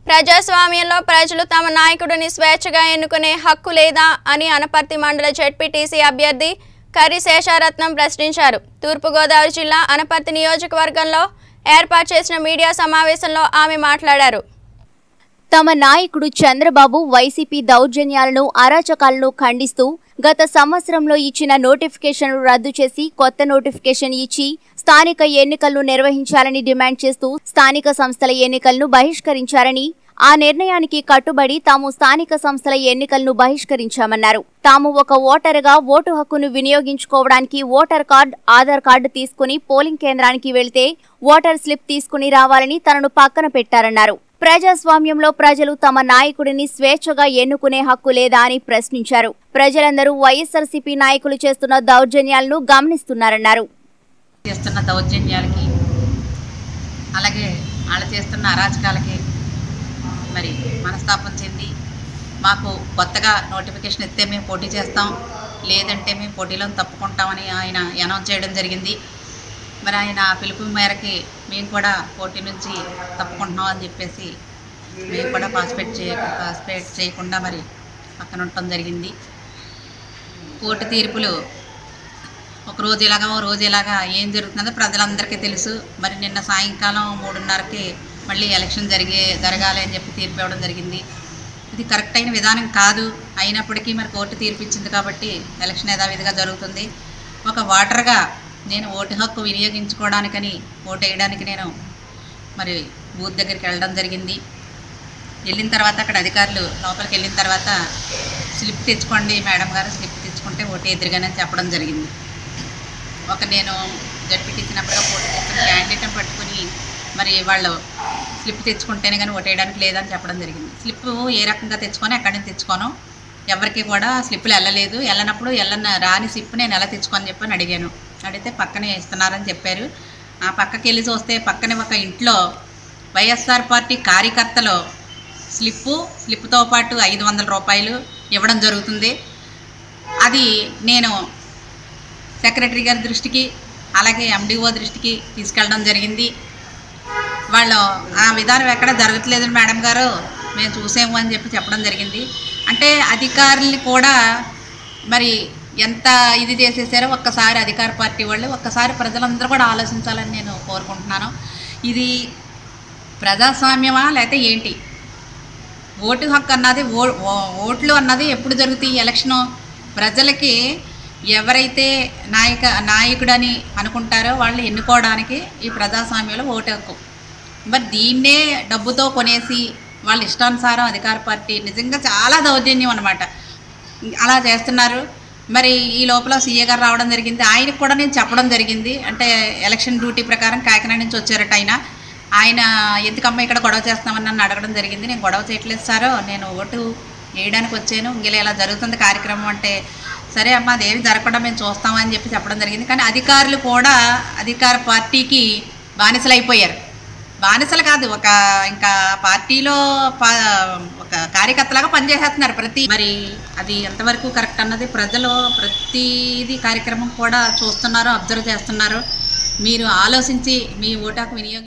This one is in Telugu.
ప్రజాస్వామ్యంలో ప్రజలు తమ నాయకుడిని స్వేచ్ఛగా ఎన్నుకునే హక్కు లేదా అని అనపర్తి మండల జెడ్పీటీసీ అభ్యర్థి కరి శేషారత్నం ప్రశ్నించారు. తూర్పుగోదావరి జిల్లా అనపర్తి నియోజకవర్గంలో ఏర్పాటు చేసిన మీడియా సమావేశంలో ఆమె మాట్లాడారు. తమ నాయకుడు చంద్రబాబు వైసీపీ దౌర్జన్యాలను అరాచకాలను ఖండిస్తూ గత సంవత్సరంలో ఇచ్చిన నోటిఫికేషన్ను రద్దు చేసి కొత్త నోటిఫికేషన్ ఇచ్చి స్థానిక ఎన్నికలను నిర్వహించాలని డిమాండ్ చేస్తూ స్థానిక సంస్థల ఎన్నికలను బహిష్కరించారని, ఆ నిర్ణయానికి కట్టుబడి తాము స్థానిక సంస్థల ఎన్నికలను బహిష్కరించామన్నారు. తాము ఒక ఓటరుగా ఓటు హక్కును వినియోగించుకోవడానికి ఓటర్ కార్డు, ఆధార్ కార్డు తీసుకుని పోలింగ్ కేంద్రానికి వెళ్తే ఓటర్ స్లిప్ తీసుకుని రావాలని తనను పక్కన పెట్టారన్నారు. ప్రజాస్వామ్యంలో ప్రజలు తమ నాయకుడిని స్వేచ్ఛగా ఎన్నుకునే హక్కు లేదా అని ప్రశ్నించారు. ప్రజలందరూ వైఎస్ఆర్సీపీ నాయకులు చేస్తున్న దౌర్జన్యాలను గమనిస్తున్నారన్నారు. చేస్తున్న దౌర్జన్యాలకి అలాగే వాళ్ళు చేస్తున్న అరాచకాలకి మరి మనస్తాపం చెంది మాకు కొత్తగా నోటిఫికేషన్ ఇస్తే మేము పోటీ చేస్తాం, లేదంటే మేము పోటీలో తప్పుకుంటామని ఆయన అనౌన్స్ చేయడం జరిగింది. మరి ఆయన పిలుపు మేరకి మేము కూడా పోటీ నుంచి తప్పుకుంటున్నాం అని చెప్పేసి మేము కూడా పార్టిసిపేట్ చేయకుండా మరి పక్కన ఉండటం జరిగింది. కోర్టు తీర్పులు ఒక రోజు ఇలాగా ఏం జరుగుతుందో ప్రజలందరికీ తెలుసు. మరి నిన్న సాయంకాలం 3:30కి మళ్ళీ ఎలక్షన్ జరగాలి అని చెప్పి తీర్పు ఇవ్వడం జరిగింది. ఇది కరెక్ట్ అయిన విధానం కాదు. అయినప్పటికీ మరి కోర్టు తీర్పు ఇచ్చింది కాబట్టి ఎలక్షన్ యథావిధిగా జరుగుతుంది. ఒక ఓటర్గా నేను ఓటు హక్కు వినియోగించుకోవడానికని ఓటు వేయడానికి నేను మరి బూత్ దగ్గరికి వెళ్ళడం జరిగింది. వెళ్ళిన తర్వాత అక్కడ అధికారులు లోపలికి వెళ్ళిన తర్వాత స్లిప్ తెచ్చుకోండి మేడం గారు, స్లిప్ తెచ్చుకుంటే ఓటు ఎదురుగానే చెప్పడం జరిగింది. నేను జడ్పీటీసీనప్పుడుగా పోటీ చేస్తున్న క్యాండిడేట్ని పట్టుకుని మరి వాళ్ళు స్లిప్ తెచ్చుకుంటేనే కానీ ఓటు వేయడానికి లేదని చెప్పడం జరిగింది. స్లిప్ ఏ రకంగా తెచ్చుకొని ఎక్కడి నుంచి తెచ్చుకోను, ఎవరికి కూడా స్లిప్పులు వెళ్ళనప్పుడు రాని స్లిప్ నేను ఎలా తెచ్చుకొని చెప్పని అడిగాను. అడిగితే పక్కనే ఇస్తున్నారని చెప్పారు. ఆ పక్కకి వెళ్ళి చూస్తే పక్కనే ఒక ఇంట్లో వైఎస్ఆర్ పార్టీ కార్యకర్తలు స్లిప్తో పాటు 500 రూపాయలు ఇవ్వడం జరుగుతుంది. అది నేను సెక్రటరీ గారి దృష్టికి అలాగే ఎండిఓ దృష్టికి తీసుకెళ్ళడం జరిగింది. వాళ్ళు ఆ విధానం ఎక్కడ జరగట్లేదు మేడం గారు, మేము చూసాము అని చెప్పడం జరిగింది. అంటే అధికారుల్ని కూడా మరి ఎంత ఇది చేసేసారో ఒక్కసారి అధికార పార్టీ వాళ్ళు, ఒక్కసారి ప్రజలందరూ కూడా ఆలోచించాలని నేను కోరుకుంటున్నాను. ఇది ప్రజాస్వామ్యమా లేకపోతే ఏంటి? ఓటు హక్కు అన్నది ఓట్లు అన్నది ఎప్పుడు జరుగుతాయి? ఎలక్షను ప్రజలకి ఎవరైతే నాయకుడని అనుకుంటారో వాళ్ళు ఎన్నుకోవడానికి ఈ ప్రజాస్వామ్యంలో ఓటు హక్కు. మరి దీన్నే డబ్బుతో కొనేసి వాళ్ళ ఇష్టానుసారం అధికార పార్టీ నిజంగా చాలా దౌర్జన్యం అన్నమాట. అలా చేస్తున్నారు. మరి ఈ లోపల సీఏ గారు రావడం జరిగింది. ఆయనకు కూడా నేను చెప్పడం జరిగింది. అంటే ఎలక్షన్ డ్యూటీ ప్రకారం కాకినాడ నుంచి వచ్చారట ఆయన ఎందుకమ్మా ఇక్కడ గొడవ చేస్తామని నన్ను అడగడం జరిగింది. నేను గొడవ చేయట్లేదు సార్, నేను ఓటు వేయడానికి వచ్చాను, ఇలా జరుగుతుంది కార్యక్రమం అంటే, సరే అమ్మ అదేమి జరగకుండా మేము చూస్తామని చెప్పడం జరిగింది. కానీ అధికారులు కూడా అధికార పార్టీకి బానిసలు అయిపోయారు. బానిసలు కాదు, ఇంకా పార్టీలో ఒక కార్యకర్తలాగా పనిచేసేస్తున్నారు మరి అది ఎంతవరకు కరెక్ట్ అన్నది ప్రజలు ప్రతిదీ కార్యక్రమం కూడా చూస్తున్నారు, అబ్జర్వ్ చేస్తున్నారు. మీరు ఆలోచించి మీ ఓటు హక్కు వినియోగం